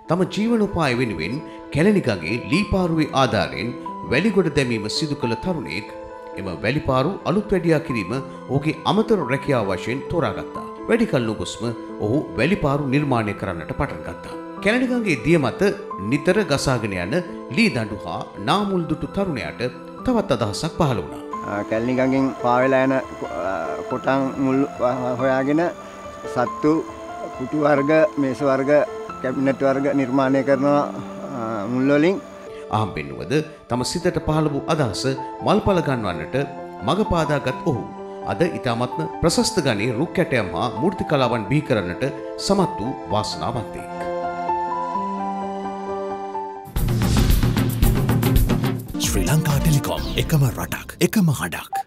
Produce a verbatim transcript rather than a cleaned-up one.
තම ජීවනෝපාය වෙනුවෙන් කැලණිකගේ ලීපාරුවේ ආධාරයෙන් වැලිගොඩ දැමීම සිදු කළ තරුණයෙක් එම වැලිපාරු අලුත් වැඩියා කිරීම ඔහුගේ අමතර රැකියාව වශයෙන් තෝරාගත්තා. වැඩි කල නොගොස්ම ඔහු වැලිපාරු නිර්මාණය කරන්නට පටන් ගත්තා. කැලණිකගේ දිය මත නිතර ගසාගෙන යන ලී දඬු හා නාමුල් දුටු තරුණයාට තවත් අදහසක් පහළ වුණා. කැලණිකගෙන් පාවෙලා යන කොටන් මුල් හොයාගෙන සත්තු කුටු වර්ග මේස වර්ග කැබිනට් වර්ග නිර්මාණය කරන මුල් වලින් අහම්බෙන් වුවද තම සිතට පහළ වූ අදහස මල්පල ගන්වන්නට මඟ පාදාගත් ඔහු අද ඉතාමත්ම ප්‍රශස්ත ගණයේ රුක් කැටයම් හා මූර්ති කලාවන් බිහි කරන්නට සමත් වූ වාසනාවන්තයෙක්. ශ්‍රී ලංකා ටෙලිකොම් එකම රටක් එකම හඩක්.